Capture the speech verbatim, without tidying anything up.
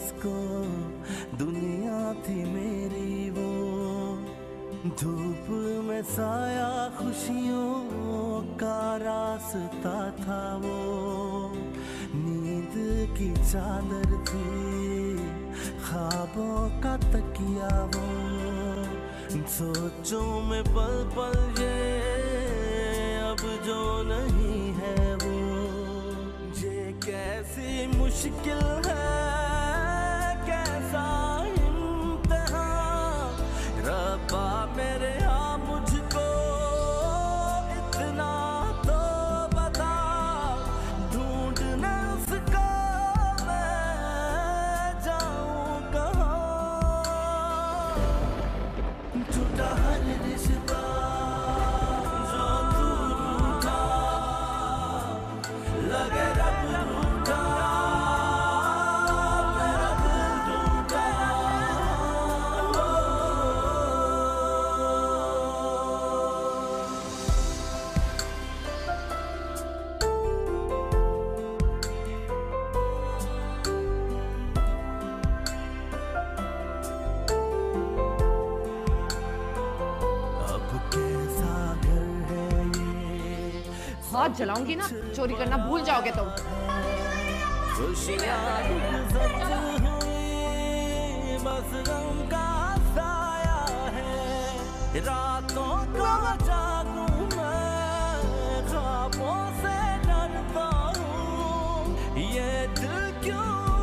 जिसको दुनिया थी मेरी वो, धूप में साया खुशियों का रास्ता था वो, नींद की चादर थी ख्वाबों का तकिया वो, सोचों में पल पल ये अब जो नहीं है वो, ये कैसी मुश्किल है कैसा इम्तिहान, रब्बा मेरे यहाँ मुझको इतना तो बता, ढूंढने उसको मैं जाऊँ कहाँ, टूटा हर रिश्ता जो तू रूठा, लगे रब रूठा, मेरा दिल टूटा। अब कैसा घर है ये, हाथ जलाऊंगी ना, चोरी करना भूल जाओगे तुम। खुशियाँ सच हुई बस गम का साया है, रातों को जागूं मैं ख्वाबों से डरता हूँ, ये दिल क्यों